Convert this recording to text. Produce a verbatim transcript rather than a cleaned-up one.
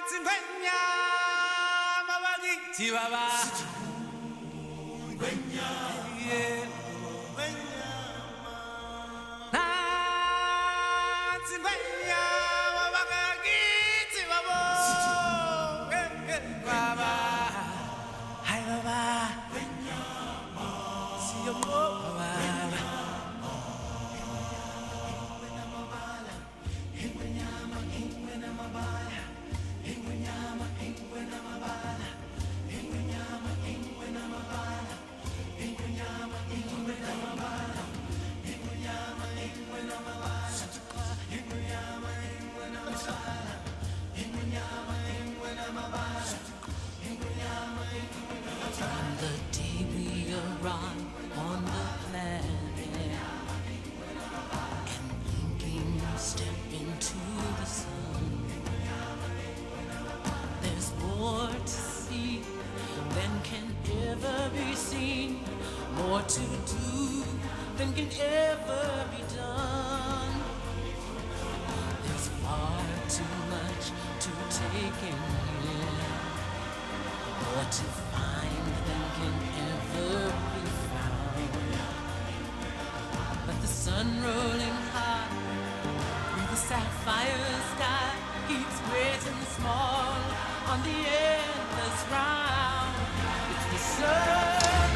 Chihuahua. Yeah. From the day we arrive on the planet and blinking step into the sun, there's more to see than can ever be seen, more to do than can ever be done. There's far too much to take in here, more to find than can ever be found. But the sun rolling high through the sapphire sky keeps great and small on the endless round. It's the sun.